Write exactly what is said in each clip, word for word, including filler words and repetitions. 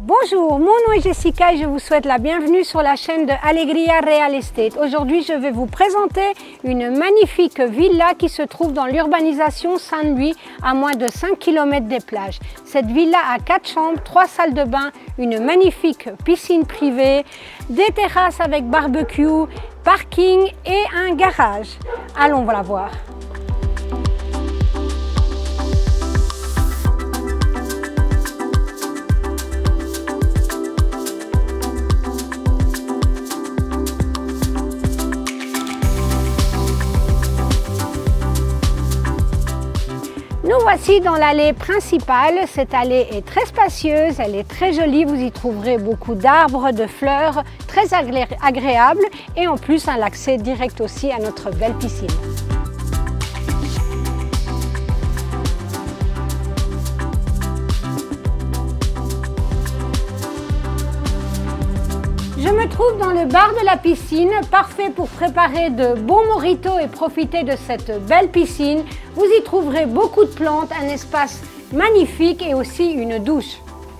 Bonjour, mon nom est Jessica et je vous souhaite la bienvenue sur la chaîne de Alegria Real Estate. Aujourd'hui, je vais vous présenter une magnifique villa qui se trouve dans l'urbanisation Saint-Louis, à moins de cinq kilomètres des plages. Cette villa a quatre chambres, trois salles de bain, une magnifique piscine privée, des terrasses avec barbecue, parking et un garage. Allons la voir. Nous voici dans l'allée principale. Cette allée est très spacieuse, elle est très jolie. Vous y trouverez beaucoup d'arbres, de fleurs, très agré agréables et en plus un accès direct aussi à notre belle piscine. Je me trouve dans le bar de la piscine, parfait pour préparer de bons mojitos et profiter de cette belle piscine. Vous y trouverez beaucoup de plantes, un espace magnifique et aussi une douche.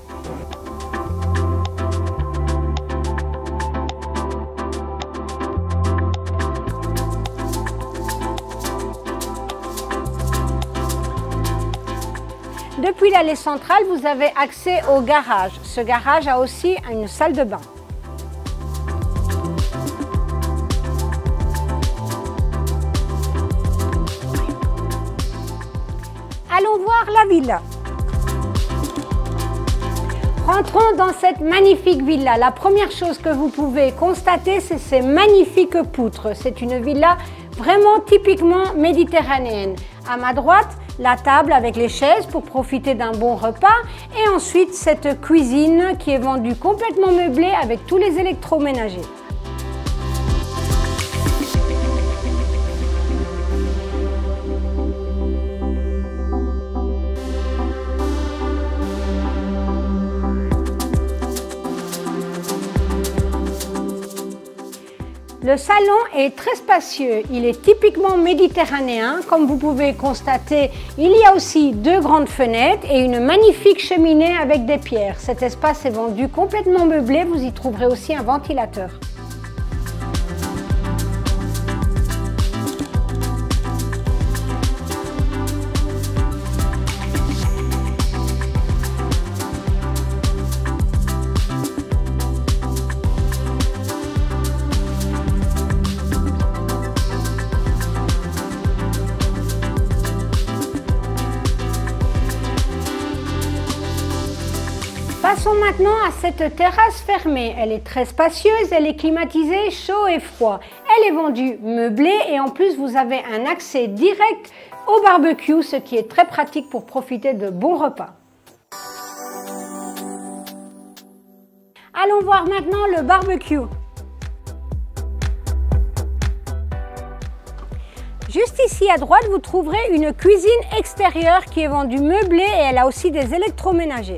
Depuis l'allée centrale, vous avez accès au garage. Ce garage a aussi une salle de bain. Allons voir la villa. Rentrons dans cette magnifique villa. La première chose que vous pouvez constater, c'est ces magnifiques poutres. C'est une villa vraiment typiquement méditerranéenne. À ma droite, la table avec les chaises pour profiter d'un bon repas. Et ensuite, cette cuisine qui est vendue complètement meublée avec tous les électroménagers. Le salon est très spacieux, il est typiquement méditerranéen. Comme vous pouvez constater, il y a aussi deux grandes fenêtres et une magnifique cheminée avec des pierres. Cet espace est vendu complètement meublé, vous y trouverez aussi un ventilateur. Passons maintenant à cette terrasse fermée. Elle est très spacieuse, elle est climatisée, chaud et froid. Elle est vendue meublée et en plus vous avez un accès direct au barbecue, ce qui est très pratique pour profiter de bons repas. Allons voir maintenant le barbecue. Juste ici à droite, vous trouverez une cuisine extérieure qui est vendue meublée et elle a aussi des électroménagers.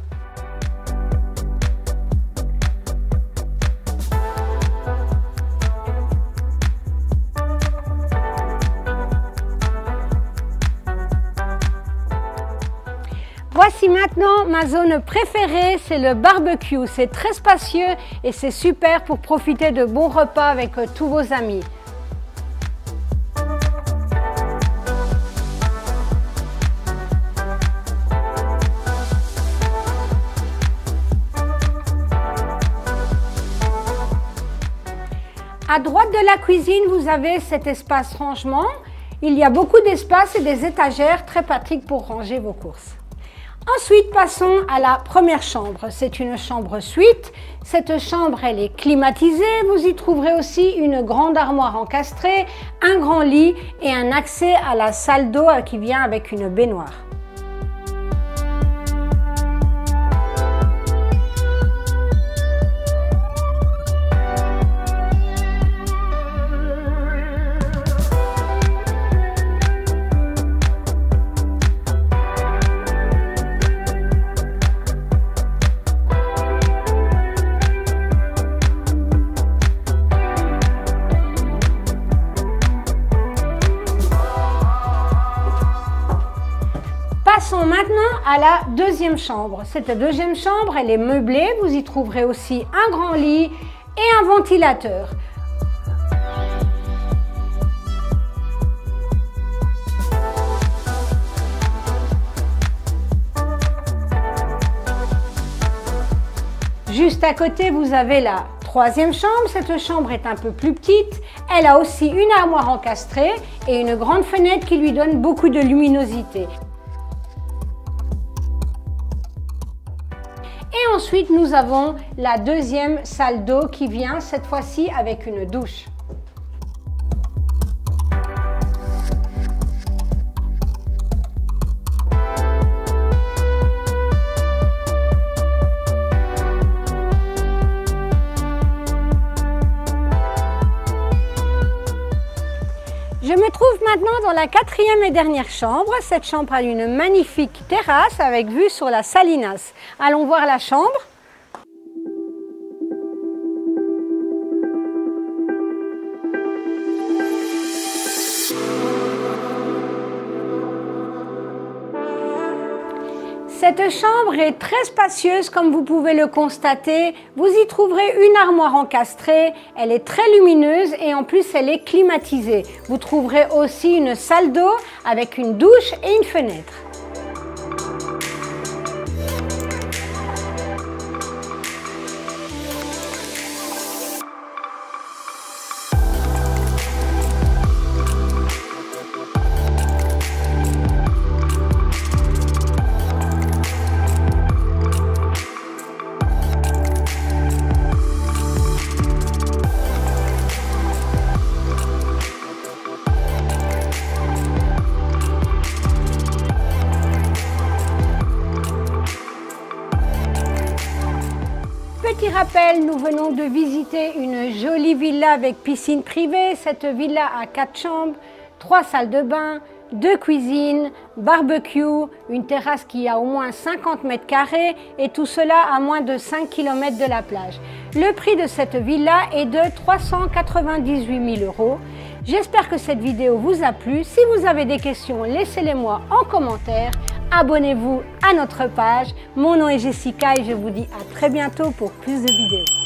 Voici maintenant ma zone préférée, c'est le barbecue. C'est très spacieux et c'est super pour profiter de bons repas avec tous vos amis. À droite de la cuisine, vous avez cet espace rangement. Il y a beaucoup d'espace et des étagères très pratiques pour ranger vos courses. Ensuite, passons à la première chambre. C'est une chambre suite. Cette chambre, elle est climatisée. Vous y trouverez aussi une grande armoire encastrée, un grand lit et un accès à la salle d'eau qui vient avec une baignoire. à la deuxième chambre. Cette deuxième chambre, elle est meublée. Vous y trouverez aussi un grand lit et un ventilateur. Juste à côté, vous avez la troisième chambre. Cette chambre est un peu plus petite. Elle a aussi une armoire encastrée et une grande fenêtre qui lui donne beaucoup de luminosité. Et ensuite, nous avons la deuxième salle d'eau qui vient cette fois-ci avec une douche. Je me trouve maintenant dans la quatrième et dernière chambre. Cette chambre a une magnifique terrasse avec vue sur la Salinas. Allons voir la chambre. Cette chambre est très spacieuse comme vous pouvez le constater. Vous y trouverez une armoire encastrée, elle est très lumineuse et en plus elle est climatisée. Vous trouverez aussi une salle d'eau avec une douche et une fenêtre. Petit rappel, nous venons de visiter une jolie villa avec piscine privée. Cette villa a quatre chambres, trois salles de bain, deux cuisines, barbecue, une terrasse qui a au moins cinquante mètres carrés et tout cela à moins de cinq kilomètres de la plage. Le prix de cette villa est de trois cent quatre-vingt-dix-huit mille euros. J'espère que cette vidéo vous a plu. Si vous avez des questions, laissez-les moi en commentaire. Abonnez-vous à notre page. Mon nom est Jessica et je vous dis à très bientôt pour plus de vidéos.